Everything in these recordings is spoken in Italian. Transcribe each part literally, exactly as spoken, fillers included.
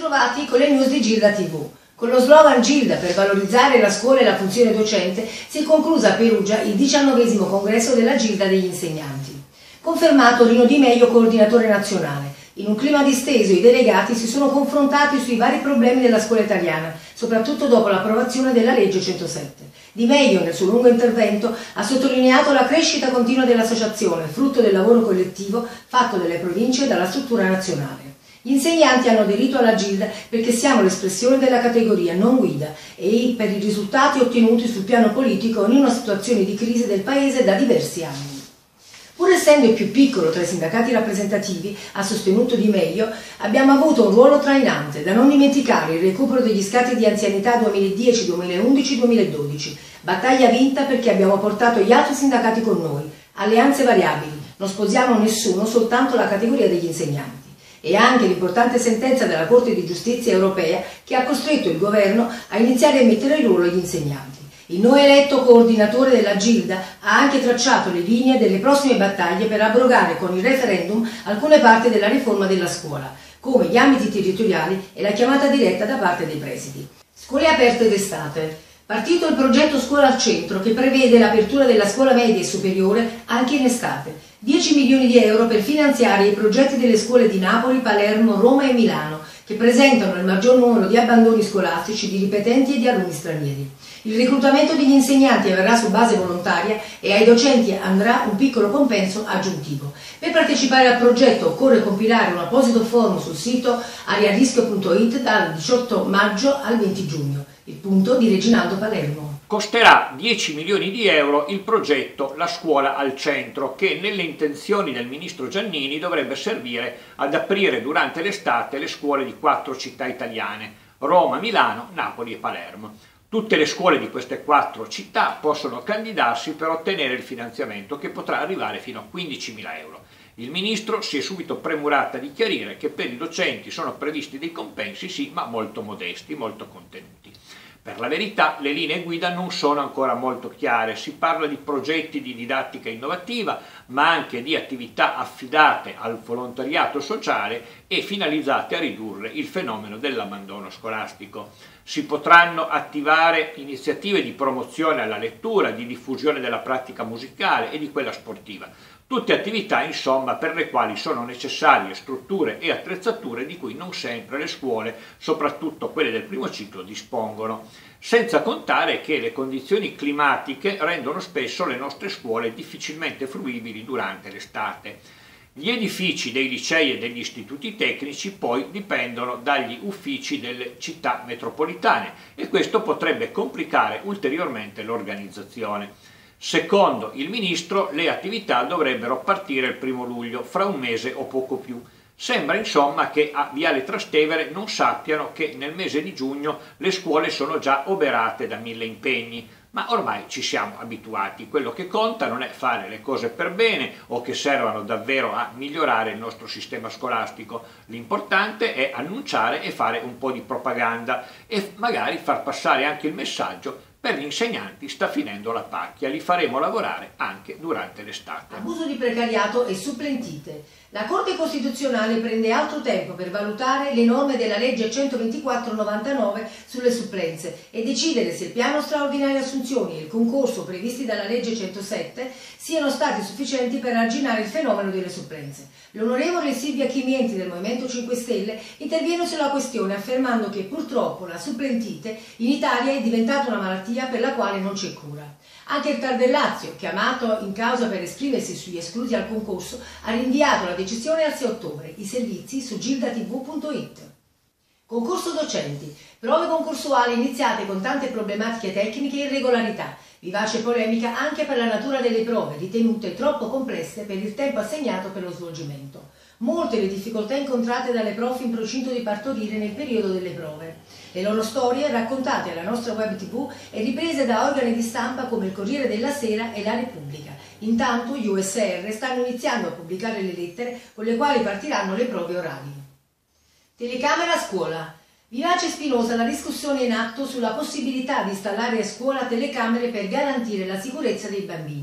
ritrovati con le news di Gilda tivù. Con lo slogan Gilda per valorizzare la scuola e la funzione docente si è conclusa a Perugia il diciannovesimo congresso della Gilda degli insegnanti. Confermato Rino Di Meglio coordinatore nazionale. In un clima disteso i delegati si sono confrontati sui vari problemi della scuola italiana, soprattutto dopo l'approvazione della legge centosette. Di Meglio, nel suo lungo intervento, ha sottolineato la crescita continua dell'associazione, frutto del lavoro collettivo fatto dalle province e dalla struttura nazionale. Gli insegnanti hanno aderito alla Gilda perché siamo l'espressione della categoria, non guida, e per i risultati ottenuti sul piano politico in una situazione di crisi del Paese da diversi anni. Pur essendo il più piccolo tra i sindacati rappresentativi, ha sostenuto Di Meglio, abbiamo avuto un ruolo trainante, da non dimenticare il recupero degli scatti di anzianità duemiladieci, duemilaundici, duemiladodici, battaglia vinta perché abbiamo portato gli altri sindacati con noi, alleanze variabili, non sposiamo nessuno, soltanto la categoria degli insegnanti. E anche l'importante sentenza della Corte di Giustizia europea che ha costretto il governo a iniziare a mettere in ruolo gli insegnanti. Il nuovo eletto coordinatore della Gilda ha anche tracciato le linee delle prossime battaglie per abrogare con il referendum alcune parti della riforma della scuola, come gli ambiti territoriali e la chiamata diretta da parte dei presidi. Scuole aperte d'estate. Partito il progetto Scuola al Centro che prevede l'apertura della scuola media e superiore anche in estate. dieci milioni di euro per finanziare i progetti delle scuole di Napoli, Palermo, Roma e Milano, che presentano il maggior numero di abbandoni scolastici, di ripetenti e di alunni stranieri. Il reclutamento degli insegnanti avverrà su base volontaria e ai docenti andrà un piccolo compenso aggiuntivo. Per partecipare al progetto occorre compilare un apposito forum sul sito ariarischio punto it dal diciotto maggio al venti giugno. Il punto di Reginaldo Palermo. Costerà dieci milioni di euro il progetto La Scuola al Centro, che nelle intenzioni del ministro Giannini dovrebbe servire ad aprire durante l'estate le scuole di quattro città italiane: Roma, Milano, Napoli e Palermo. Tutte le scuole di queste quattro città possono candidarsi per ottenere il finanziamento, che potrà arrivare fino a quindicimila euro. Il ministro si è subito premurata di chiarire che per i docenti sono previsti dei compensi, sì, ma molto modesti, molto contenuti. Per la verità, le linee guida non sono ancora molto chiare, si parla di progetti di didattica innovativa, ma anche di attività affidate al volontariato sociale e finalizzate a ridurre il fenomeno dell'abbandono scolastico. Si potranno attivare iniziative di promozione alla lettura, di diffusione della pratica musicale e di quella sportiva. Tutte attività, insomma, per le quali sono necessarie strutture e attrezzature di cui non sempre le scuole, soprattutto quelle del primo ciclo, dispongono. Senza contare che le condizioni climatiche rendono spesso le nostre scuole difficilmente fruibili durante l'estate. Gli edifici dei licei e degli istituti tecnici poi dipendono dagli uffici delle città metropolitane e questo potrebbe complicare ulteriormente l'organizzazione. Secondo il ministro, le attività dovrebbero partire il primo luglio, fra un mese o poco più. Sembra insomma che a Viale Trastevere non sappiano che nel mese di giugno le scuole sono già oberate da mille impegni, ma ormai ci siamo abituati. Quello che conta non è fare le cose per bene o che servano davvero a migliorare il nostro sistema scolastico. L'importante è annunciare e fare un po' di propaganda e magari far passare anche il messaggio: per gli insegnanti sta finendo la pacchia, li faremo lavorare anche durante l'estate. Abuso di precariato e supplentite. La Corte Costituzionale prende altro tempo per valutare le norme della legge centoventiquattro novantanove sulle supplenze e decidere se il piano straordinario assunzioni e il concorso previsti dalla legge centosette siano stati sufficienti per arginare il fenomeno delle supplenze. L'onorevole Silvia Chimienti del Movimento cinque Stelle interviene sulla questione affermando che purtroppo la supplentite in Italia è diventata una malattia per la quale non c'è cura. Anche il T A R del Lazio, chiamato in causa per esprimersi sugli esclusi al concorso, ha rinviato la decisione al sei ottobre. I servizi su gilda tivù punto it. Concorso docenti. Prove concorsuali iniziate con tante problematiche tecniche e irregolarità. Vivace polemica anche per la natura delle prove, ritenute troppo complesse per il tempo assegnato per lo svolgimento. Molte le difficoltà incontrate dalle prof in procinto di partorire nel periodo delle prove. Le loro storie, raccontate alla nostra web tivù e riprese da organi di stampa come il Corriere della Sera e la Repubblica. Intanto gli U S R stanno iniziando a pubblicare le lettere con le quali partiranno le prove orali. Telecamera a scuola. Vivace e spinosa la discussione in atto sulla possibilità di installare a scuola telecamere per garantire la sicurezza dei bambini.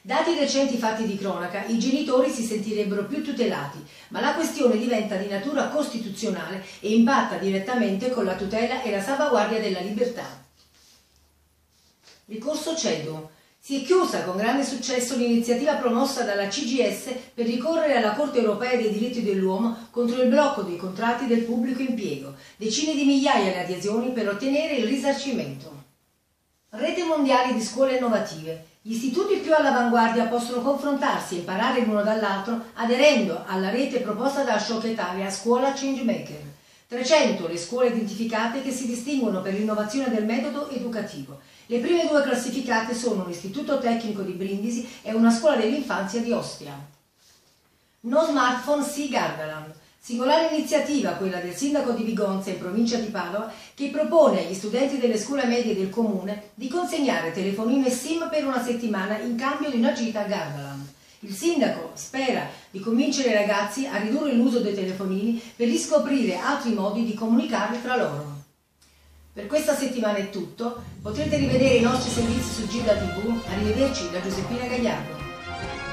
Dati i recenti fatti di cronaca, i genitori si sentirebbero più tutelati, ma la questione diventa di natura costituzionale e impatta direttamente con la tutela e la salvaguardia della libertà. Ricorso CEDU. Si è chiusa con grande successo l'iniziativa promossa dalla C G S per ricorrere alla Corte europea dei diritti dell'uomo contro il blocco dei contratti del pubblico impiego. Decine di migliaia le adesioni per ottenere il risarcimento. Rete mondiale di scuole innovative. Gli istituti più all'avanguardia possono confrontarsi e imparare l'uno dall'altro aderendo alla rete proposta da Ashoka Italia Scuola Changemaker. trecento le scuole identificate che si distinguono per l'innovazione del metodo educativo. Le prime due classificate sono un istituto tecnico di Brindisi e una scuola dell'infanzia di Ostia. No Smartphone Sì Gardaland. Singolare iniziativa quella del sindaco di Vigonza in provincia di Padova che propone agli studenti delle scuole medie del comune di consegnare telefonino e SIM per una settimana in cambio di una gita a Gardaland. Il sindaco spera di convincere i ragazzi a ridurre l'uso dei telefonini per riscoprire altri modi di comunicare tra loro. Per questa settimana è tutto, potrete rivedere i nostri servizi su Gilda tivù. Arrivederci da Giuseppina Gagliardo.